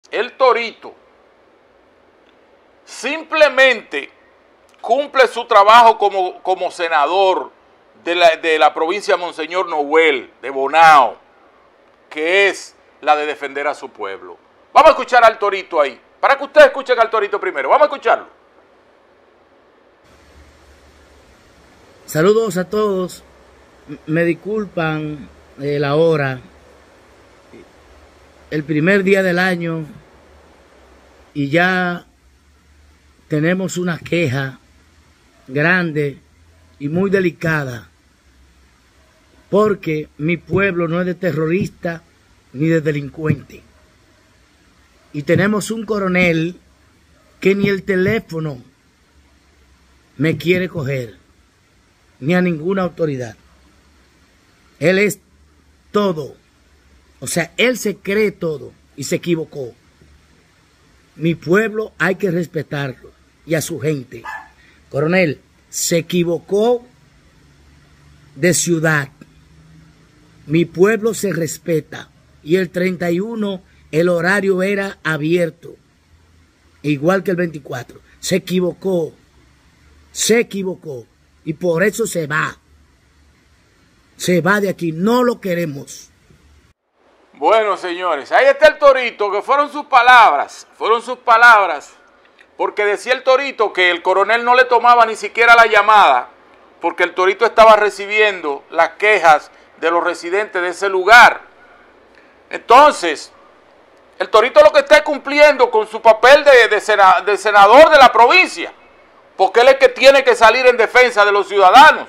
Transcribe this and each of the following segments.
el Torito simplemente cumple su trabajo como senador de la provincia de Monseñor Noel, de Bonao, que es la de defender a su pueblo. Vamos a escuchar al Torito ahí, para que ustedes escuchen al Torito primero. Vamos a escucharlo. Saludos a todos. Me disculpan la hora. El primer día del año y ya tenemos una queja grande y muy delicada, porque mi pueblo no es de terrorista ni de delincuente. Y tenemos un coronel que ni el teléfono me quiere coger, ni a ninguna autoridad. Él es todo. O sea, él se cree todo y se equivocó. Mi pueblo hay que respetarlo y a su gente. Coronel, se equivocó de ciudad. Mi pueblo se respeta. Y el 31 el horario era abierto, igual que el 24. Se equivocó. Y por eso se va. Se va de aquí. No lo queremos. Bueno, señores, ahí está el Torito, que fueron sus palabras, porque decía el Torito que el coronel no le tomaba ni siquiera la llamada, porque el Torito estaba recibiendo las quejas de los residentes de ese lugar. Entonces, el Torito lo que está cumpliendo con su papel de senador de la provincia, porque él es el que tiene que salir en defensa de los ciudadanos.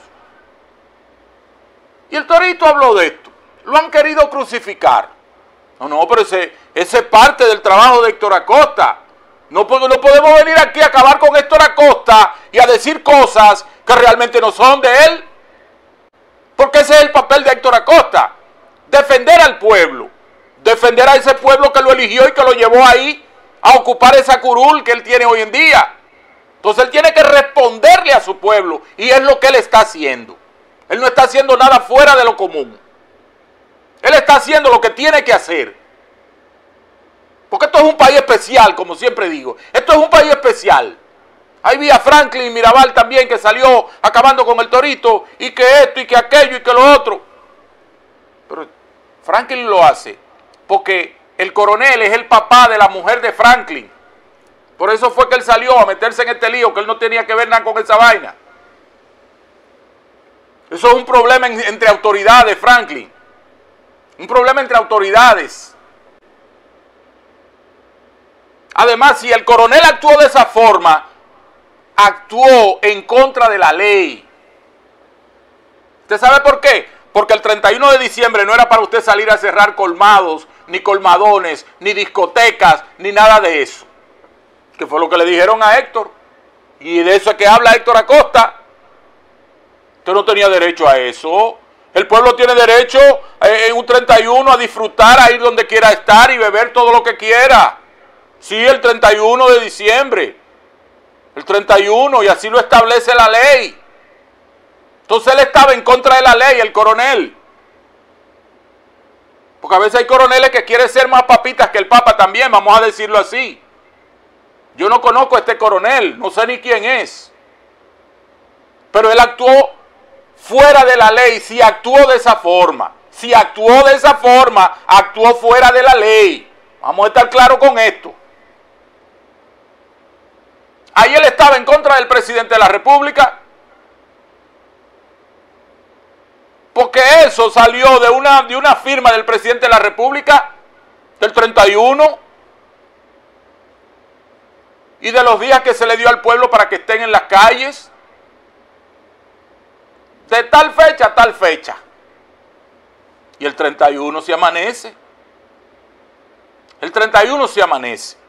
Y el Torito habló de esto, lo han querido crucificar. No, pero ese es parte del trabajo de Héctor Acosta. No podemos venir aquí a acabar con Héctor Acosta y a decir cosas que realmente no son de él. Porque ese es el papel de Héctor Acosta. Defender al pueblo. Defender a ese pueblo que lo eligió y que lo llevó ahí a ocupar esa curul que él tiene hoy en día. Entonces él tiene que responderle a su pueblo y es lo que él está haciendo. Él no está haciendo nada fuera de lo común. Él está haciendo lo que tiene que hacer. Porque esto es un país especial, como siempre digo. Esto es un país especial. Ahí vi a Franklin Mirabal también, que salió acabando con el Torito, y que esto, y que aquello, y que lo otro. Pero Franklin lo hace porque el coronel es el papá de la mujer de Franklin. Por eso fue que él salió a meterse en este lío, que él no tenía que ver nada con esa vaina. Eso es un problema entre autoridades, Franklin. Un problema entre autoridades. Además, si el coronel actuó de esa forma, actuó en contra de la ley. ¿Usted sabe por qué? Porque el 31 de diciembre no era para usted salir a cerrar colmados, ni colmadones, ni discotecas, ni nada de eso. Que fue lo que le dijeron a Héctor. Y de eso es que habla Héctor Acosta. Usted no tenía derecho a eso. El pueblo tiene derecho en un 31 a disfrutar, a ir donde quiera estar y beber todo lo que quiera. Sí, el 31 de diciembre. El 31, y así lo establece la ley. Entonces él estaba en contra de la ley, el coronel. Porque a veces hay coroneles que quieren ser más papitas que el Papa también, vamos a decirlo así. Yo no conozco a este coronel, no sé ni quién es. Pero él actuó fuera de la ley. Si actuó de esa forma, actuó fuera de la ley. Vamos a estar claros con esto. Ahí él estaba en contra del presidente de la República. Porque eso salió de una firma del presidente de la República, del 31, y de los días que se le dio al pueblo para que estén en las calles. De tal fecha a tal fecha. Y el 31 se amanece. El 31 se amanece.